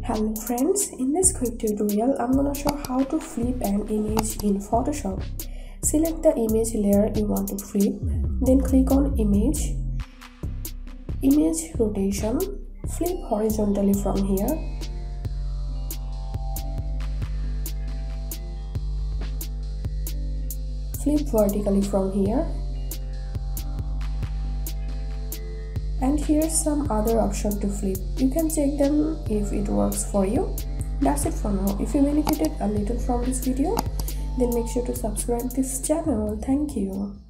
Hello friends, in this quick tutorial I'm gonna show how to flip an image in Photoshop. Select the image layer you want to flip, then click on image rotation, flip horizontally from here, flip vertically from here, and here's some other option to flip. You can check them if it works for you. That's it for now. If you benefited a little from this video, then make sure to subscribe this channel. Thank you.